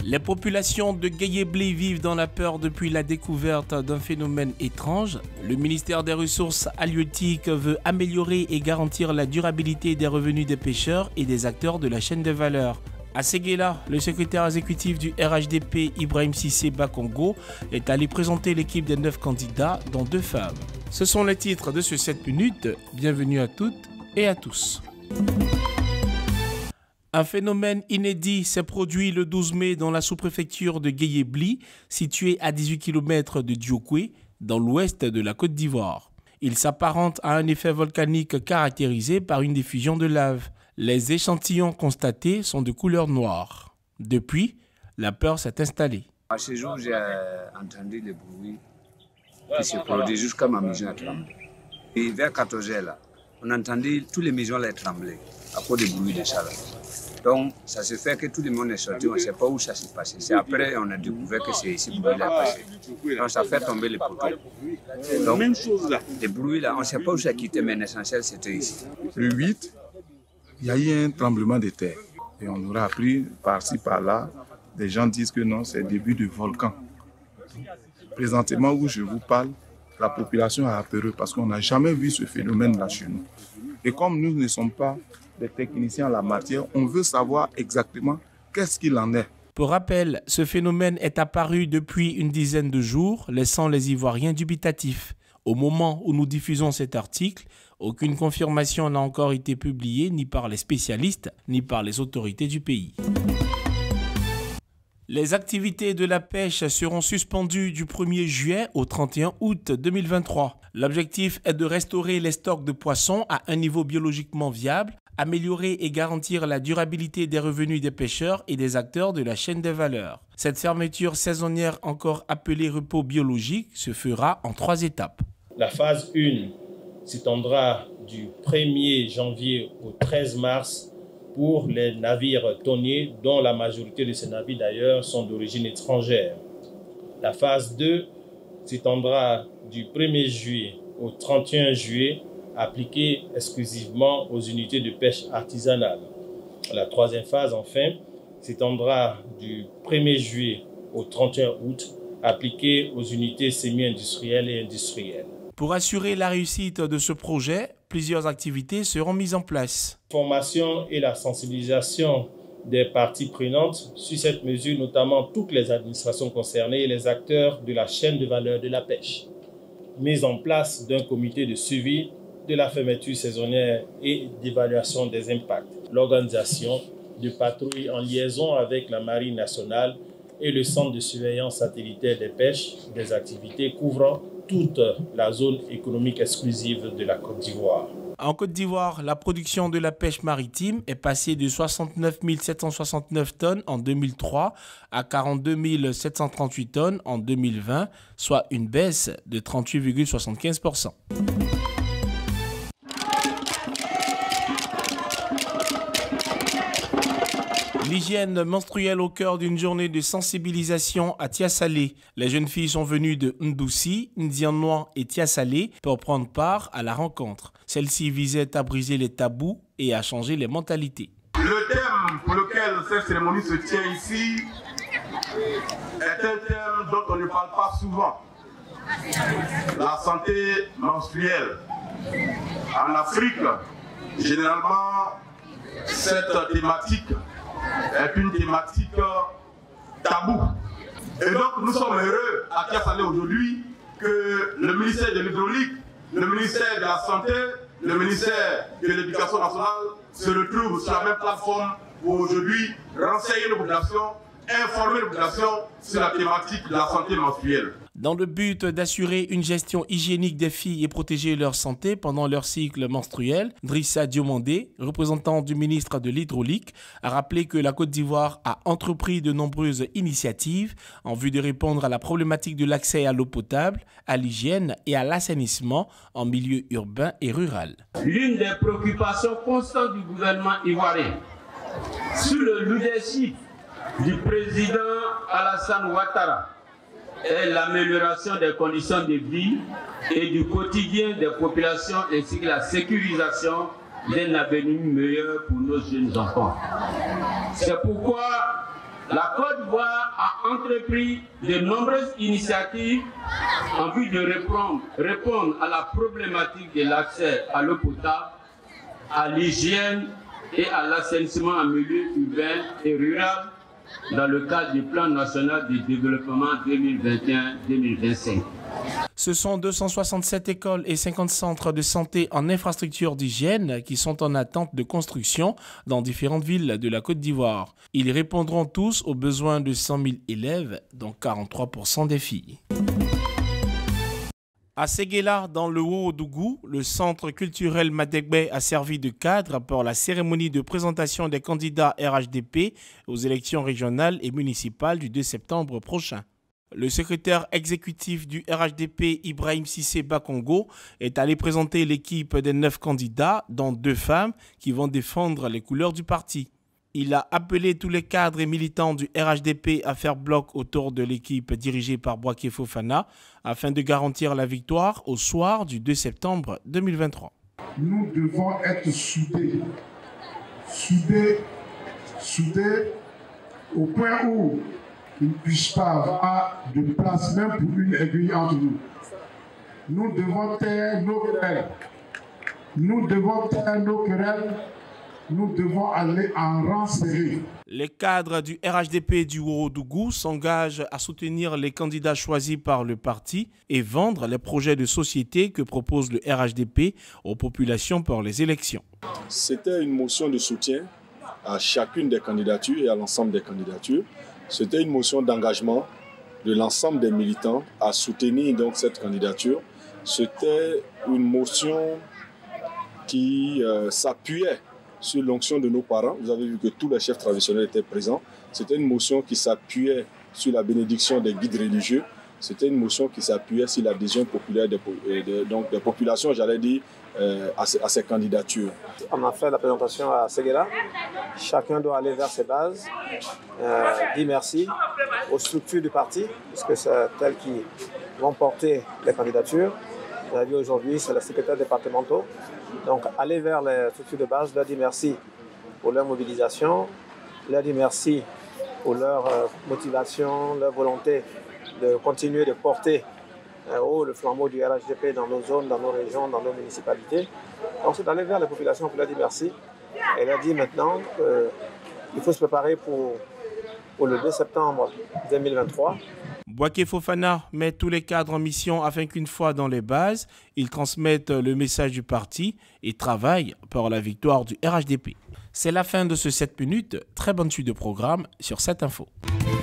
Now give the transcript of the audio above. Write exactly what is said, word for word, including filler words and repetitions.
Les populations de Guéyébli vivent dans la peur depuis la découverte d'un phénomène étrange. Le ministère des Ressources halieutiques veut améliorer et garantir la durabilité des revenus des pêcheurs et des acteurs de la chaîne de valeur. À Séguéla, le secrétaire exécutif du R H D P, Ibrahim Cissé Bakongo, est allé présenter l'équipe des neuf candidats, dont deux femmes. Ce sont les titres de ce sept minutes. Bienvenue à toutes et à tous. Un phénomène inédit s'est produit le douze mai dans la sous-préfecture de Guéyébli, située à dix-huit kilomètres de Diokwe, dans l'ouest de la Côte d'Ivoire. Il s'apparente à un effet volcanique caractérisé par une diffusion de lave. Les échantillons constatés sont de couleur noire. Depuis, la peur s'est installée. À ce jour, j'ai entendu le bruit qui se produit jusqu'à ma maison à trembler. Et vers quatorze heures, là, on entendait toutes les maisons là trembler à cause du bruit de ça. Là. Donc, ça se fait que tout le monde est sorti, on ne sait pas où ça s'est passé. C'est après qu'on a découvert que c'est ici que le bruit là passé. Donc, ça fait tomber les poteaux. Donc, même chose là. Le bruit là, on ne sait pas où ça a quitté, mais l'essentiel c'était ici. Le huit, il y a eu un tremblement de terre. Et on aura appris par-ci, par-là, des gens disent que non, c'est le début du volcan. Présentement où je vous parle, la population a apeuré parce qu'on n'a jamais vu ce phénomène-là chez nous. Et comme nous ne sommes pas des techniciens en la matière, on veut savoir exactement qu'est-ce qu'il en est. Pour rappel, ce phénomène est apparu depuis une dizaine de jours, laissant les Ivoiriens dubitatifs. Au moment où nous diffusons cet article, aucune confirmation n'a encore été publiée ni par les spécialistes, ni par les autorités du pays. Les activités de la pêche seront suspendues du premier juillet au trente et un août deux mille vingt-trois. L'objectif est de restaurer les stocks de poissons à un niveau biologiquement viable, améliorer et garantir la durabilité des revenus des pêcheurs et des acteurs de la chaîne des valeurs. Cette fermeture saisonnière, encore appelée repos biologique, se fera en trois étapes. La phase un s'étendra du premier janvier au treize mars pour les navires tonniers, dont la majorité de ces navires d'ailleurs sont d'origine étrangère. La phase deux s'étendra du premier juillet au trente et un juillet, appliquée exclusivement aux unités de pêche artisanale. La troisième phase, enfin, s'étendra du premier juillet au trente et un août, appliquée aux unités semi-industrielles et industrielles. Pour assurer la réussite de ce projet, plusieurs activités seront mises en place. La formation et la sensibilisation des parties prenantes sur cette mesure, notamment toutes les administrations concernées et les acteurs de la chaîne de valeur de la pêche. Mise en place d'un comité de suivi de la fermeture saisonnière et d'évaluation des impacts. L'organisation de patrouilles en liaison avec la Marine nationale et le centre de surveillance satellitaire des pêches, des activités couvrant toute la zone économique exclusive de la Côte d'Ivoire. En Côte d'Ivoire, la production de la pêche maritime est passée de soixante-neuf mille sept cent soixante-neuf tonnes en deux mille trois à quarante-deux mille sept cent trente-huit tonnes en deux mille vingt, soit une baisse de trente-huit virgule soixante-quinze pour cent. L'hygiène menstruelle au cœur d'une journée de sensibilisation à Tiasalé. Les jeunes filles sont venues de Ndoussi, Ndianois et Tiasalé pour prendre part à la rencontre. Celle-ci visait à briser les tabous et à changer les mentalités. Le thème pour lequel cette cérémonie se tient ici est un thème dont on ne parle pas souvent. La santé menstruelle. En Afrique, généralement, cette thématique est une thématique taboue. Et donc nous sommes heureux à Tiasalé aujourd'hui que le ministère de l'Hydraulique, le ministère de la Santé, le ministère de l'Éducation nationale se retrouvent sur la même plateforme pour aujourd'hui renseigner nos populations, informer nos populations sur la thématique de la santé menstruelle. Dans le but d'assurer une gestion hygiénique des filles et protéger leur santé pendant leur cycle menstruel, Drissa Diomandé, représentant du ministre de l'Hydraulique, a rappelé que la Côte d'Ivoire a entrepris de nombreuses initiatives en vue de répondre à la problématique de l'accès à l'eau potable, à l'hygiène et à l'assainissement en milieu urbain et rural. L'une des préoccupations constantes du gouvernement ivoirien, sous le leadership du président Alassane Ouattara, est l'amélioration des conditions de vie et du quotidien des populations ainsi que la sécurisation d'un avenir meilleur pour nos jeunes enfants. C'est pourquoi La Côte d'Ivoire a entrepris de nombreuses initiatives en vue de répondre, répondre à la problématique de l'accès à l'eau potable, à l'hygiène et à l'assainissement en milieu urbain et rural dans le cadre du plan national de développement deux mille vingt et un à deux mille vingt-cinq. Ce sont deux cent soixante-sept écoles et cinquante centres de santé en infrastructure d'hygiène qui sont en attente de construction dans différentes villes de la Côte d'Ivoire. Ils répondront tous aux besoins de cent mille élèves, dont quarante-trois pour cent des filles. À Séguéla, dans le Haut-Oudougou, le centre culturel Madegbe a servi de cadre pour la cérémonie de présentation des candidats R H D P aux élections régionales et municipales du deux septembre prochain. Le secrétaire exécutif du R H D P, Ibrahim Sissé Bakongo, est allé présenter l'équipe des neuf candidats, dont deux femmes, qui vont défendre les couleurs du parti. Il a appelé tous les cadres et militants du R H D P à faire bloc autour de l'équipe dirigée par Bouaké Fofana afin de garantir la victoire au soir du deux septembre deux mille vingt-trois. Nous devons être soudés, soudés, soudés au point où il ne puisse pas avoir de place même pour une aiguille entre nous. Nous devons taire nos querelles. Nous devons taire nos querelles. Nous devons aller en rang serré. Les cadres du R H D P du Haut-Oudougou s'engagent à soutenir les candidats choisis par le parti et vendre les projets de société que propose le R H D P aux populations pour les élections. C'était une motion de soutien à chacune des candidatures et à l'ensemble des candidatures. C'était une motion d'engagement de l'ensemble des militants à soutenir donc cette candidature. C'était une motion qui euh, s'appuyait sur l'onction de nos parents. Vous avez vu que tous les chefs traditionnels étaient présents. C'était une motion qui s'appuyait sur la bénédiction des guides religieux. C'était une motion qui s'appuyait sur l'adhésion populaire des, des, donc des populations, j'allais dire, euh, à, ces, à ces candidatures. On a fait la présentation à Séguéla. Chacun doit aller vers ses bases, euh, dire merci aux structures du parti, puisque c'est elles qui vont porter les candidatures. Vous avez vu aujourd'hui, c'est les secrétaires départementaux. Donc, aller vers les structures de base, leur dire merci pour leur mobilisation, leur dire merci pour leur euh, motivation, leur volonté de continuer de porter euh, haut le flambeau du R H D P dans nos zones, dans nos régions, dans nos municipalités. Ensuite, aller vers les populations pour leur dire merci et leur dire maintenant qu'il faut se préparer pour, pour le deux septembre deux mille vingt-trois. Bouaké Fofana met tous les cadres en mission afin qu'une fois dans les bases, ils transmettent le message du parti et travaillent pour la victoire du R H D P. C'est la fin de ce sept minutes. Très bonne suite de programme sur sept info.